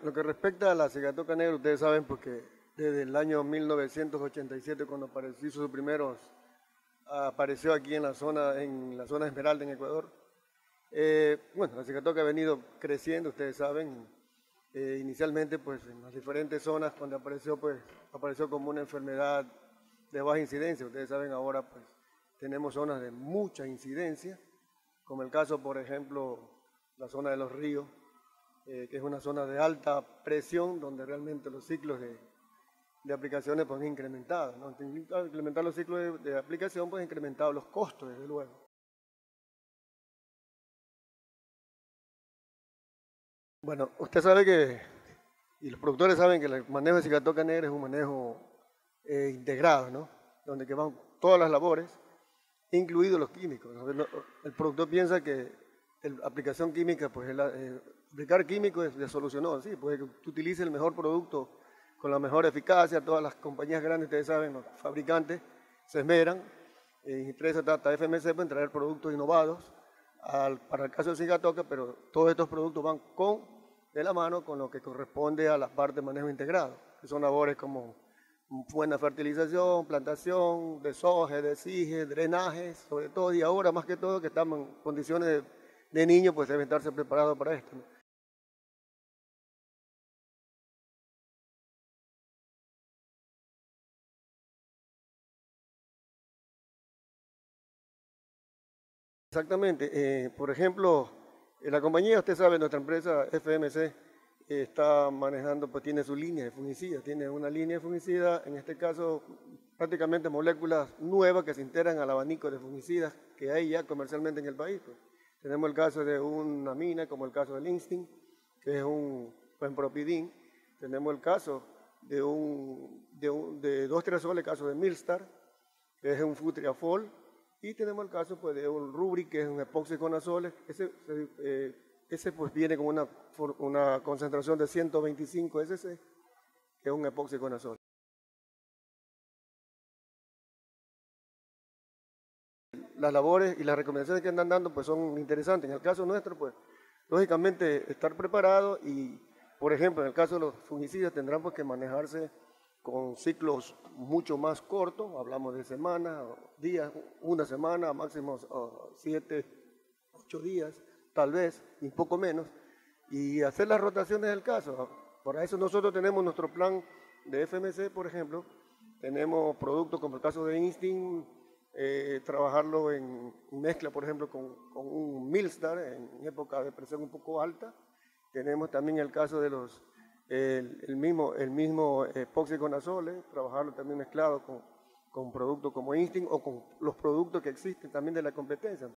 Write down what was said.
Lo que respecta a la cigatoca negra, ustedes saben porque desde el año 1987, cuando apareció sus primeros, apareció aquí en la zona Esmeralda, en Ecuador. Bueno, la cigatoca ha venido creciendo, ustedes saben. Inicialmente, pues en las diferentes zonas, cuando apareció, pues apareció como una enfermedad de baja incidencia. Ustedes saben, ahora pues tenemos zonas de mucha incidencia, como el caso, por ejemplo, la zona de los ríos, que es una zona de alta presión, donde realmente los ciclos de aplicaciones pues han incrementado, ¿no? Al incrementar los ciclos de aplicación, pues han incrementado los costos, desde luego. Bueno, usted sabe que, y los productores saben que el manejo de cigatoca negra es un manejo integrado, ¿no? Donde que van todas las labores, incluidos los químicos, ¿no? El productor piensa que la aplicación química, pues aplicar químicos ya solucionó, sí, puede que tú utilices el mejor producto con la mejor eficacia. Todas las compañías grandes, ustedes saben, los fabricantes se esmeran, empresas hasta FMC pueden traer productos innovados para el caso de cigatoca, pero todos estos productos van de la mano con lo que corresponde a la parte de manejo integrado, que son labores como buena fertilización, plantación, desoje, desige, drenaje, sobre todo, y ahora más que todo que estamos en condiciones de niños, pues deben estarse preparados para esto, ¿no? Exactamente. Por ejemplo, la compañía, usted sabe, nuestra empresa FMC está manejando, pues tiene su línea de fungicida, tiene una línea de fungicida, en este caso prácticamente moléculas nuevas que se integran al abanico de fungicidas que hay ya comercialmente en el país, pues. Tenemos el caso de una mina, como el caso del Instinct, que es un penpropidin. Tenemos el caso de dos triazoles, el caso de Milstar, que es un futriafol. Y tenemos el caso pues, de un Rubric, que es un epoxi con azoles. Ese pues viene con una concentración de 125 SC, que es un epoxi con azoles. Las labores y las recomendaciones que andan dando pues son interesantes. En el caso nuestro, pues, lógicamente estar preparado y, por ejemplo, en el caso de los fungicidas tendrán pues que manejarse con ciclos mucho más cortos, hablamos de semanas, días, una semana, máximo 7, 8 días, tal vez, y un poco menos, y hacer las rotaciones del caso. Para eso nosotros tenemos nuestro plan de FMC, por ejemplo, tenemos productos como el caso de Instinct, trabajarlo en mezcla, por ejemplo, con un Milstar en época de presión un poco alta. Tenemos también el caso de el mismo epoxi con azoles, trabajarlo también mezclado con productos como Instinct o con los productos que existen también de la competencia.